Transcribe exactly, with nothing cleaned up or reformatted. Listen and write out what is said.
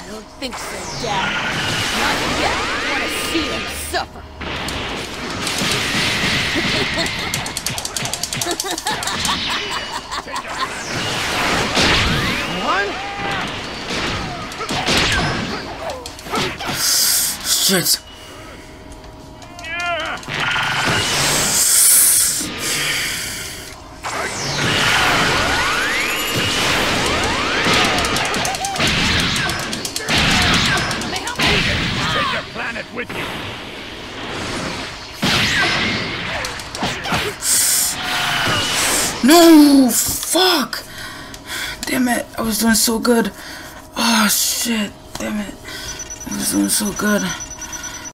don't think so, Dad. Not yet. I want to see him suffer. Shit. Take your planet with you. No, fuck. Damn it, I was doing so good. Oh shit, damn it. I was doing so good.